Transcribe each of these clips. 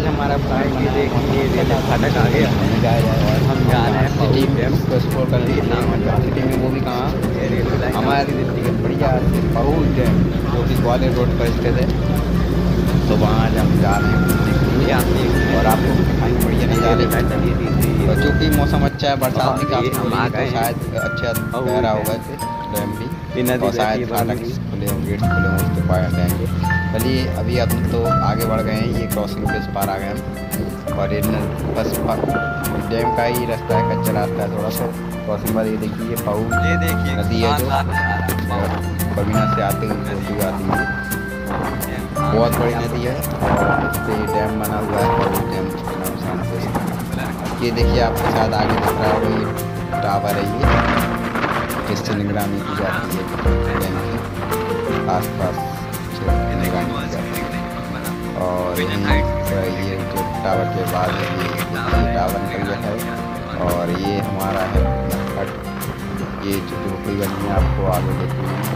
आज हमारा प्लान बना देखिए फाटक आ गया और हम जा रहे हैं सिटी में उसको एक्सप्लोर करने के लिए सिटी में। वो भी कहाँ हमारी बढ़िया पहू डैम जो कि ग्वालियर रोड पर स्थित है। तो वहाँ आज हम जा रहे हैं घूमने के लिए और आपको दिखाएंगे बढ़िया नज़ारे। और चूँकि मौसम अच्छा है, बरसात भी काफ़ी हो रही है, तो शायद अच्छा बह रहा होगा इसे डैम भी। और शायद फाटक खुले होंगे, गेट्स खुले होंगे, उसके पार जाएंगे। चलिए अभी हम तो आगे बढ़ गए हैं, ये क्रॉसिंग पे इस पार आ गए हम। और ये बस डैम का ही रास्ता है, कच्चा रास्ता है थोड़ा सा क्रॉसिंग पर। ये देखिए ये पाऊ नदी है जो बबीना से आते हुए आती है, बहुत बड़ी नदी है। और इस पर डैम बना हुआ है, पाऊ डैम के नाम से। ये देखिए आपके साथ आगे दिख रहा होगा ये टावर है, ये जिससे निगरानी की जाती है डैम की आसपास निगरानी की जाती है। और ये जो टावर के बाद ये टावर निकल गया है। और ये हमारा है हट, ये जो झोपड़ी बनी है आपको आगे देखनी है,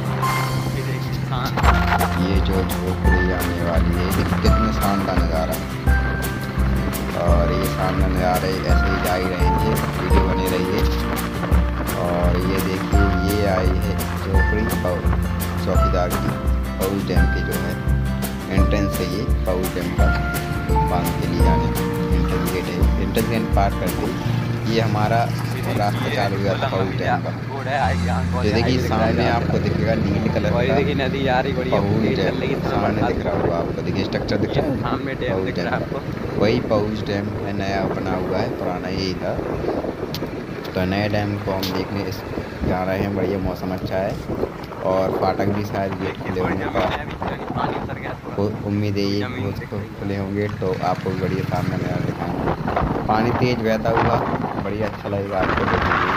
ये जो झोपड़ी आने वाली है। देखिए कितने शानदार नज़ारा है। और ये सामने नज़ारे ऐसे ही जा ही रहेंगे, वीडियो बनी रही है। और ये देखिए ये आई है झोपड़ी चौकीदार की पाऊ डैम की जो है एंट्रेंस है, ये पाऊ डैम का बांध के लिए जाने एंट्रेंस गेट है। एंट्रेंस गेट पार करके ये हमारा रास्ता चालू हुआ था पाऊ डैम का। ये देखिए सामने आपको दिखेगा नीले कलर का नदी आ रही बड़ी सामने दिख रहा होगा आपको। देखिए स्ट्रक्चर दिख रहा है सामने डैम दिख रहा है आपको, वही पाउस डैम है, नया बना हुआ है, पुराना यही था। तो नए डैम को हम देखने जा रहे हैं, बढ़िया मौसम अच्छा है। और फाटक भी शायद गेट खुले होंगे का उम्मीद है, ये खुले होंगे तो आपको बढ़िया सामने नज़ारा दिखाएंगे। पानी तेज बहता हुआ बढ़िया अच्छा लगेगा आपको देखने।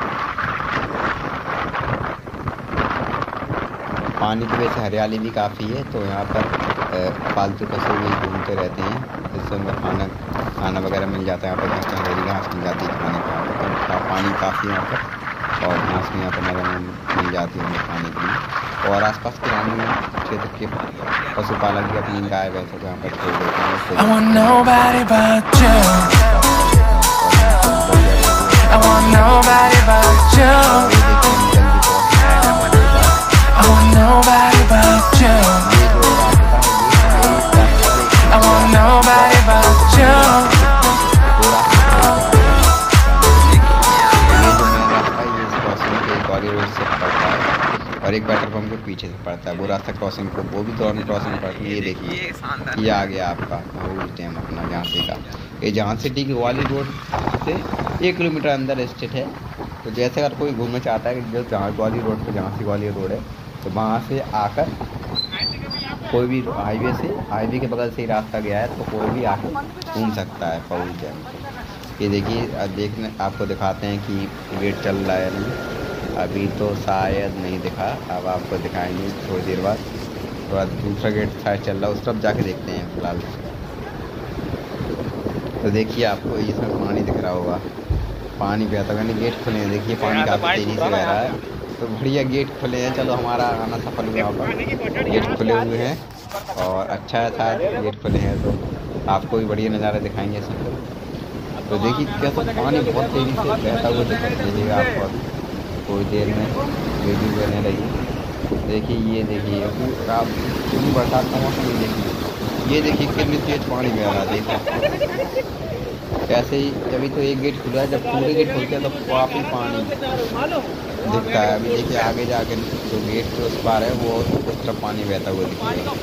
पानी की वजह से हरियाली भी काफ़ी है, तो यहाँ पर पालतू पशु भी घूमते रहते हैं, जिससे उनका खाना वगैरह मिल जाता है। यहाँ पर हरी घास मिल जाती है खाने का, पानी काफ़ी यहाँ पर, और घास भी यहाँ पर नजर मिल जाती है उन्हें खाने के लिए। और आसपास ग्रामीण क्षेत्र के पशुपालक भी अपनी गाय भैंसों को यहाँ पर छोड़ देते हैं। I want nobody but you, I want nobody but you, I want nobody but you, I want nobody but you। और एक पेट्रोल पंप के पीछे से पड़ता है वो रास्ता क्रॉसिंग को, वो भी दोनों क्रॉसिंग पड़ती है। ये देखिए ये आ गया आपका पाऊ डैम अपना झांसी का। ये झांसी सिटी की ग्वालियर रोड से 1 किलोमीटर अंदर स्थित है। तो जैसे अगर कोई घूमना चाहता है कि जो ग्वालियर रोड पर झांसी ग्वालियर रोड है, तो वहाँ से आकर कोई भी हाईवे के बगल से ही रास्ता गया है, तो कोई भी आकर घूम सकता है पाऊ डैम। ये देखिए देखने आपको दिखाते हैं कि गेट चल रहा है नहीं, अभी तो शायद नहीं दिखा, अब आपको दिखाएंगे थोड़ी देर बाद। तो बाद दूसरा गेट शायद चल रहा है, उस तरफ जाके देखते हैं फिलहाल। तो देखिए आपको इसमें पानी दिख रहा होगा, पानी बहता हुआ, गेट खुले हैं, देखिए पानी काफ़ी तेज़ी से बह रहा है। तो बढ़िया गेट खुले हैं, चलो हमारा आना सफल हुआ। यहाँ पर गेट खुले हुए हैं और अच्छा है, शायद गेट खुले हैं तो आपको भी बढ़िया नज़ारा दिखाएंगे सब। तो देखिए कैसा पानी बहुत तेज़ी से बहता हुआ दिखाई देगा आपको, थोड़ी देर में वीडियो बने रही। देखिए ये देखिए आप पूरी बरसात का मौसम ही देखिए, ये देखिए कितनी तेज पानी बह रहा है। देखिए ऐसे ही अभी तो एक गेट खुला है, जब पूरे गेट खुलते हैं तो काफ़ी पानी दिखता है। अभी देखिए आगे जाके जो गेट के उस पार है वो उस तरफ पानी बहता हुआ दिखेगा,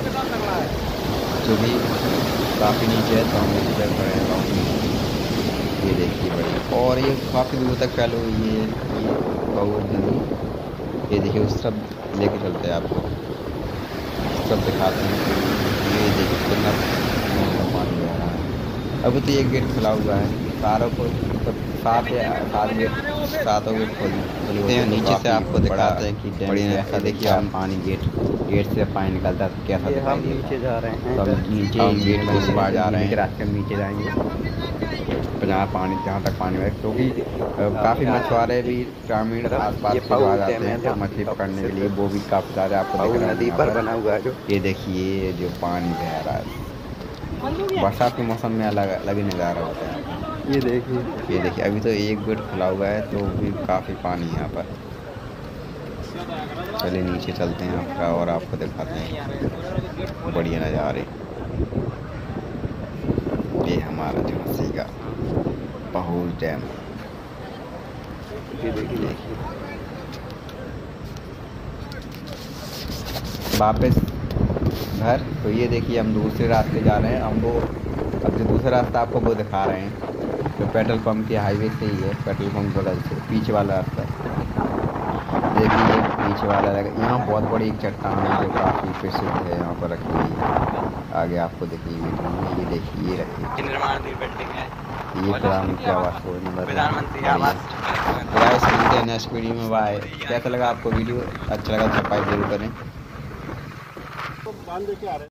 जो भी काफ़ी नीचे है, तो हम इस पर खड़े हैं। ये देखिए बड़ी, और ये काफ़ी दूर तक फैली हुई है पाऊ नदी। ये देखिए उस तरफ लेके चलते हैं आपको, उस तरफ दिखाते हैं। ये देखिए कितना पानी बह रहा है। अभी तो एक गेट खुला हुआ है, सारों को सातों गेट खोलते हैं। नीचे से आपको दिखाते हैं कि बड़ी ऐसा देखिए आप पानी गेट से पानी निकलता है कैसा। हम नीचे जा रहे हैं, तो नीचे गेट के उस पार जा रहे हैं, रास्ते में नीचे जाएंगे जहाँ तक पानी है, क्योंकि काफ़ी मछुआरे भी ग्रामीण आसपास से आ जाते हैं तो मछली पकड़ने के लिए, वो भी काफ़ी सारे आपको दिख रहा है नदी पर बना हुआ है। जो ये देखिए जो पानी बह रहा है, बरसात के मौसम में अलग अलग ही नज़ारा होता है। ये देखिए अभी तो एक गेट खुला हुआ है तो भी काफ़ी पानी है यहाँ पर। चलिए नीचे चलते हैं आपका और आपको दिखाते हैं बढ़िया नज़ारे। ये हमारा झांसी का पहुल डैम। ये देखिए वापस घर। तो ये देखिए हम दूसरे रास्ते जा रहे हैं। हम वो अब जो दूसरा रास्ता आपको वो दिखा रहे हैं तो पेट्रोल पंप के हाईवे से ही है। पेट्रोल पंप बगल से पीछे वाला रास्ता देखिए, पीछे वाला यहाँ बहुत बड़ी एक चट्टान है जो काफ़ी प्रसिद्ध है यहाँ पर रखी हुई है। आगे आपको देखिए वीडियो में ये देखिए ये रखिए निर्माणाधीन बिल्डिंग है। ये प्रधानमंत्री आवास योजना। प्रधानमंत्री आवास। गाइस मिलते हैं नेक्स्ट वीडियो में। बाय। कैसा लगा आपको वीडियो? अच्छा लगा तो सब्सक्राइब जरूर करें।